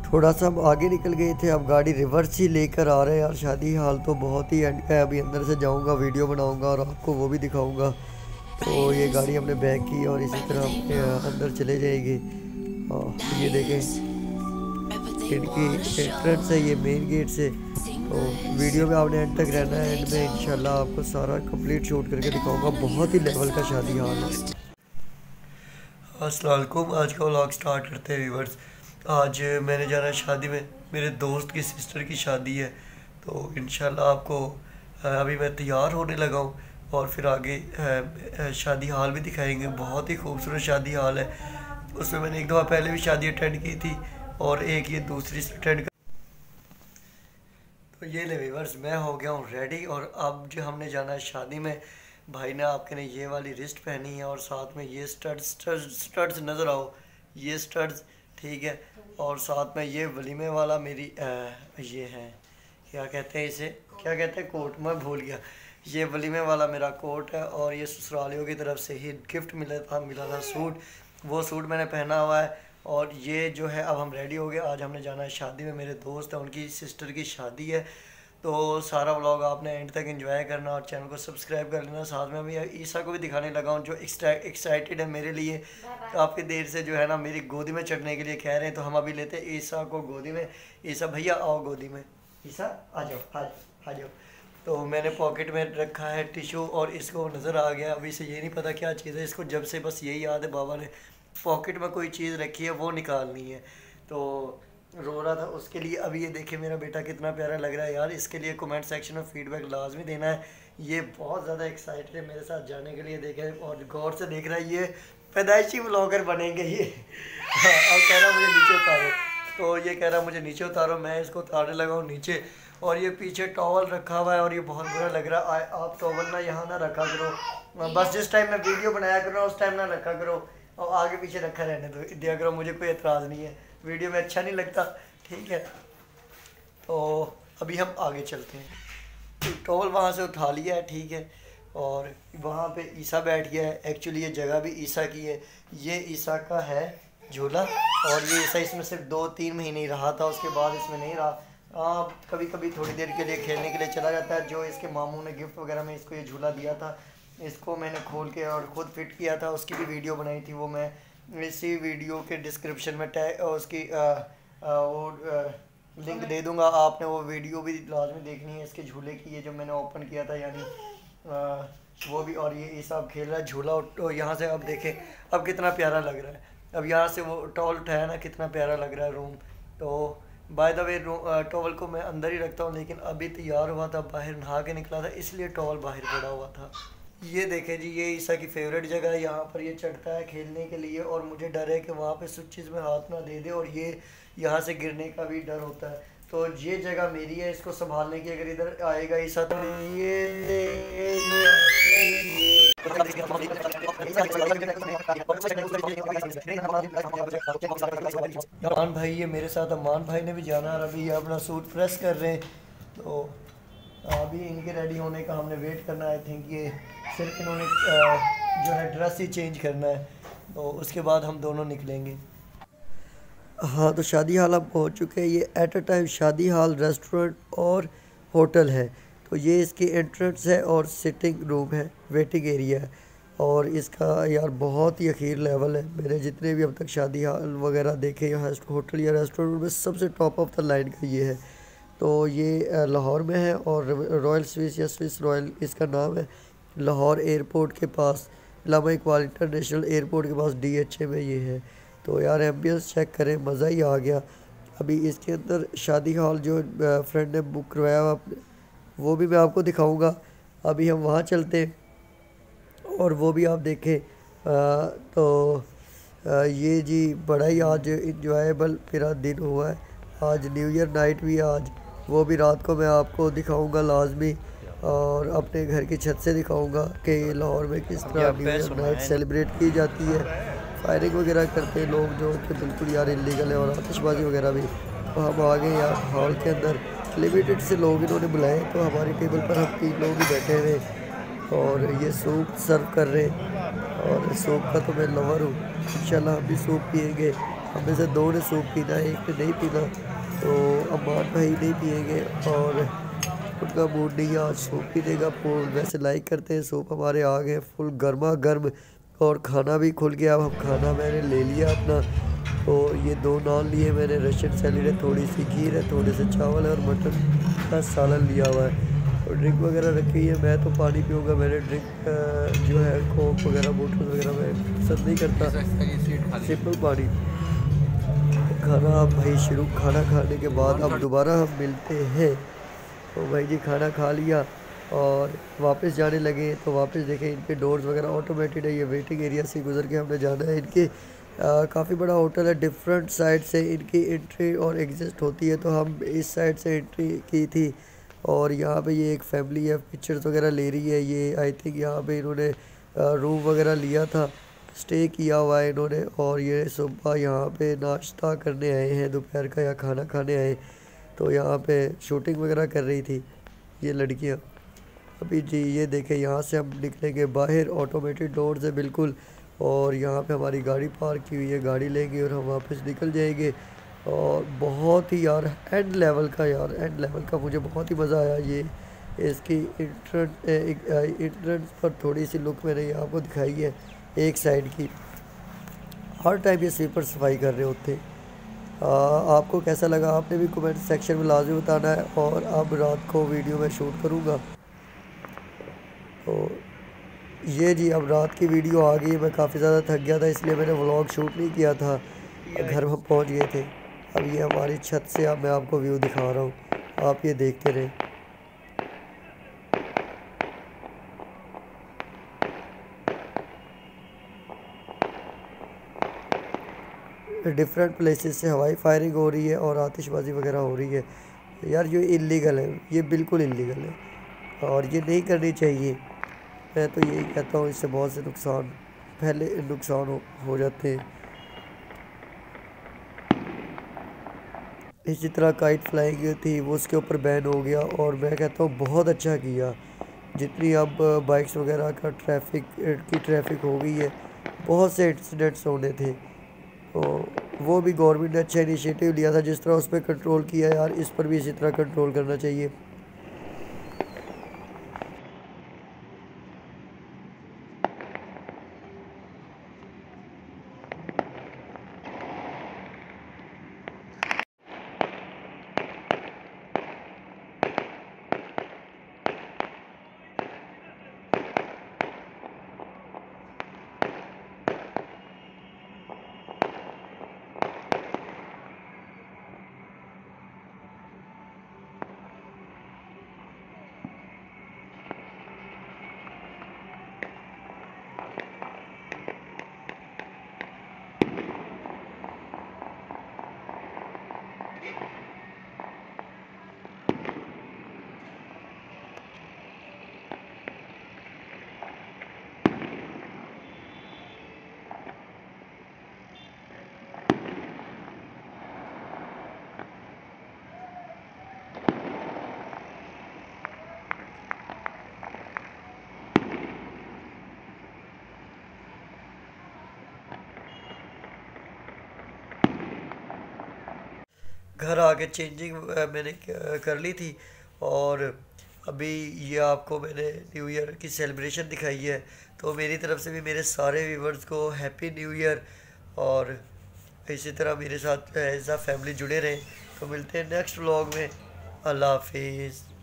थोड़ा सा हम आगे निकल गए थे, अब गाड़ी रिवर्स ही लेकर आ रहे हैं यार। शादी हाल तो बहुत ही एंड है। अभी अंदर से जाऊंगा, वीडियो बनाऊंगा और आपको वो भी दिखाऊंगा। तो ये गाड़ी हमने बैक की और इसी तरह हम अंदर चले जाएंगे। ये देखें इनकी एंट्रेंस है, ये मेन गेट से। तो वीडियो में आपने एंड तक रहना है। एंड में इंशाल्लाह आपको सारा कंप्लीट शूट करके दिखाऊंगा। बहुत ही लेवल का शादी हाल है। अस्सलाम वालेकुम, आज का व्लॉग स्टार्ट करते हैं व्यूअर्स। आज मैंने जाना है शादी में, मेरे दोस्त की सिस्टर की शादी है। तो इंशाल्लाह आपको अभी मैं तैयार होने लगा हूँ और फिर आगे शादी हाल भी दिखाएंगे। बहुत ही खूबसूरत शादी हाल है। उसमें मैंने एक दफ़ा पहले भी शादी अटेंड की थी और एक ये दूसरी अटेंड कर। तो ये ले व्यूअर्स, मैं हो गया हूँ रेडी और अब जो हमने जाना है शादी में। भाई ने आपके ने ये वाली रिस्ट पहनी है और साथ में ये स्टड्स नज़र आओ, ये स्टड्स, ठीक है। और साथ में ये वलीमे वाला मेरी ये है, क्या कहते हैं इसे, क्या कहते हैं, कोट, मैं भूल गया। ये वलीमे वाला मेरा कोट है और ये ससुरालियों की तरफ से ही गिफ्ट मिला था सूट, वो सूट मैंने पहना हुआ है। और ये जो है, अब हम रेडी हो गए। आज हमने जाना है शादी में, मेरे दोस्त है उनकी सिस्टर की शादी है। तो सारा व्लॉग आपने एंड तक एंजॉय करना और चैनल को सब्सक्राइब कर लेना। साथ में अभी ईसा को भी दिखाने लगा हूँ जो एक्साइटेड है मेरे लिए। काफ़ी देर से जो है ना मेरी गोदी में चढ़ने के लिए कह रहे हैं। तो हम अभी लेते हैं ईसा को गोदी में। ईसा भैया आओ गोदी में, ईसा आ जाओ, आ जाओ। तो मैंने पॉकेट में रखा है टिशू और इसको नज़र आ गया। अभी से ये नहीं पता क्या चीज़ है, इसको जब से बस यही याद है बाबा ने पॉकेट में कोई चीज़ रखी है वो निकालनी है। तो रो रहा था उसके लिए। अभी ये देखिए मेरा बेटा कितना प्यारा लग रहा है यार। इसके लिए कमेंट सेक्शन में फीडबैक लाजमी देना है। ये बहुत ज़्यादा एक्साइटेड है मेरे साथ जाने के लिए। देखें और गौर से देख रहा है, ये पैदाइशी व्लॉगर बनेंगे ये। और कह रहा मुझे नीचे उतारो, तो ये कह रहा मुझे नीचे उतारो, मैं इसको उतारने लगा हूँ नीचे। और ये पीछे टॉवल रखा हुआ है और ये बहुत बुरा लग रहा है। आप टॉवल ना यहाँ ना रखा करो, बस जिस टाइम मैं वीडियो बनाया करो उस टाइम ना रखा करो, और आगे पीछे रखा रहने दो, दिया करो, मुझे कोई एतराज़ नहीं है, वीडियो में अच्छा नहीं लगता, ठीक है। तो अभी हम आगे चलते हैं। तो टॉवल वहाँ से उठा लिया है, ठीक है। और वहाँ पे ईसा बैठ गया है। एक्चुअली ये जगह भी ईसा की है, ये ईसा का है झूला। और ये ईसा इसमें सिर्फ 2-3 महीने ही रहा था, उसके बाद इसमें नहीं रहा। कभी कभी थोड़ी देर के लिए खेलने के लिए चला जाता है। जो इसके मामू ने गिफ्ट वगैरह में इसको ये झूला दिया था, इसको मैंने खोल के और ख़ुद फिट किया था, उसकी भी वीडियो बनाई थी। वो मैं इसी वीडियो के डिस्क्रिप्शन में टैग उसकी लिंक दे दूंगा। आपने वो वीडियो भी लाजमी देखनी है इसके झूले की, ये जो मैंने ओपन किया था यानी वो भी। और ये सब खेल रहा है झूला। तो यहाँ से अब देखें अब कितना प्यारा लग रहा है। अब यहाँ से वो टॉवल उठाया ना, कितना प्यारा लग रहा है रूम। तो बाय द वे टॉवल को मैं अंदर ही रखता हूँ, लेकिन अभी तैयार हुआ था, बाहर नहा के निकला था, इसलिए टॉवल बाहर पड़ा हुआ था। ये देखें जी, ये ईसा की फेवरेट जगह है। यहाँ पर ये चढ़ता है खेलने के लिए और मुझे डर है कि वहाँ पे स्विचेस में हाथ ना दे दे और ये यहाँ से गिरने का भी डर होता है। तो ये जगह मेरी है, इसको संभालने की। अगर इधर आएगा ईसा तो अमान भाई, ये मेरे साथ अमान भाई ने भी जाना और अभी ये अपना सूट प्रेस कर रहे हैं। तो अभी इनके रेडी होने का हमने वेट करना है। आई थिंक ये सिर्फ इन्होंने जो है ड्रेस ही चेंज करना है, तो उसके बाद हम दोनों निकलेंगे। हाँ, तो शादी हाल अब पहुँच चुके हैं। ये एट अ टाइम शादी हाल रेस्टोरेंट और होटल है। तो ये इसकी एंट्रेंस है और सिटिंग रूम है, वेटिंग एरिया है। और इसका यार बहुत ही अखीर लेवल है। मैंने जितने भी अब तक शादी हाल वगैरह देखे या होटल या रेस्टोरेंट में, सबसे टॉप ऑफ द लाइन का ये है। तो ये लाहौर में है और रॉयल स्विस या स्विस रॉयल इसका नाम है। लाहौर एयरपोर्ट के पास, इलामा इकबाल इंटरनेशनल एयरपोर्ट के पास DHA में ये है। तो यार एम्बियंस चेक करें, मज़ा ही आ गया। अभी इसके अंदर शादी हॉल जो फ्रेंड ने बुक करवाया हुआ वो भी मैं आपको दिखाऊंगा। अभी हम वहाँ चलते हैं और वो भी आप देखें। ये जी बड़ा ही आज इंजॉयबल मेरा दिन हुआ है। आज न्यू ईयर नाइट भी आज, वो भी रात को मैं आपको दिखाऊंगा लाजमी, और अपने घर की छत से दिखाऊंगा कि लाहौर में किस तरह न्यू ईयर नाइट सेलिब्रेट की जाती है। फायरिंग वगैरह करते हैं लोग जो कि बिल्कुल यार इलीगल है, और आतिशबाजी वगैरह भी। तो हम आ गए यार हॉल के अंदर। लिमिटेड से लोग इन्होंने बुलाए, तो हमारी टेबल पर हम 3 लोग ही बैठे हुए और ये सूप सर्व कर रहे हैं। और सूप का तो मैं लवर हूँ, इंशाल्लाह हम भी सूप पिएंगे। हमें से 2 ने सूप पीना, एक ने नहीं पीना। तो अमान भाई नहीं पिएंगे और उनका मूड नहीं है आज सूप पीने का। फुल वैसे लाइक करते हैं सूप, हमारे आ गए फुल गर्मा गर्म और खाना भी खुल गया। अब हम खाना मैंने ले लिया अपना। तो ये 2 नान लिए मैंने, रशियन सैलेड है, थोड़ी सी खीर है, थोड़े से चावल है और मटन का सालन लिया हुआ है और ड्रिंक वगैरह रखी है। मैं तो पानी पीऊँगा, मैंने ड्रिंक जो है कोक वगैरह बोटल वगैरह मैं पसंद नहीं करता, सिंपल पानी। खाना अब भाई शुरू, खाना खाने के बाद अब दोबारा हम मिलते हैं। तो भाई जी खाना खा लिया और वापस जाने लगे। तो वापस देखें इनके डोर्स वगैरह ऑटोमेटेड है, ये वेटिंग एरिया से गुजर के हमने जाना है। इनके काफ़ी बड़ा होटल है, डिफरेंट साइड से इनकी एंट्री और एग्जिस्ट होती है। तो हम इस साइड से एंट्री की थी और यहाँ पे ये एक फैमिली है, पिक्चर्स वगैरह ले रही है। ये आई थिंक यहाँ पे इन्होंने रूम वगैरह लिया था, स्टे किया हुआ है इन्होंने। और ये सुबह यहाँ पे नाश्ता करने आए हैं, दोपहर का या खाना खाने आए। तो यहाँ पे शूटिंग वगैरह कर रही थी ये लड़कियाँ। अभी जी ये देखें यहाँ से हम निकलेंगे बाहर, ऑटोमेटेड डोर्स है बिल्कुल। और यहाँ पे हमारी गाड़ी पार्क की हुई है, गाड़ी लेंगे और हम वापस निकल जाएंगे। और बहुत ही यार एंड लेवल का, यार एंड लेवल का मुझे बहुत ही मज़ा आया। ये इसकी इंट्रेंस पर थोड़ी सी लुक मैंने ये आपको दिखाई है एक साइड की। हर टाइम ये स्वीपर सफाई कर रहे होते हैं। आपको कैसा लगा आपने भी कमेंट सेक्शन में लाजमी बताना है। और अब रात को वीडियो में शूट करूँगा। तो ये जी अब रात की वीडियो आ गई। मैं काफ़ी ज़्यादा थक गया था इसलिए मैंने व्लॉग शूट नहीं किया था, घर में पहुँच गए थे। अब ये हमारी छत से अब मैं आपको व्यू दिखा रहा हूँ, आप ये देखते रहें। डिफरेंट प्लेसेस से हवाई फायरिंग हो रही है और आतिशबाज़ी वगैरह हो रही है। यार ये इलीगल है, ये बिल्कुल इलीगल है और ये नहीं करनी चाहिए। मैं तो यही कहता हूँ, इससे बहुत से नुकसान हो जाते हैं। इसी तरह काइट फ्लाइंग थी वो उसके ऊपर बैन हो गया और मैं कहता हूँ बहुत अच्छा किया। जितनी अब बाइक्स वगैरह का ट्रैफिक हो गई है, बहुत से इंसिडेंट्स होने थे। तो वो भी गवर्नमेंट ने अच्छा इनिशिएटिव लिया था, जिस तरह उस पर कंट्रोल किया यार, इस पर भी इसी तरह कंट्रोल करना चाहिए। घर आके चेंजिंग मैंने कर ली थी और अभी ये आपको मैंने न्यू ईयर की सेलिब्रेशन दिखाई है। तो मेरी तरफ से भी मेरे सारे व्यूवर्स को हैप्पी न्यू ईयर। और इसी तरह मेरे साथ ऐसा फैमिली जुड़े रहें। तो मिलते हैं नेक्स्ट व्लॉग में। अल्लाह हाफिज़।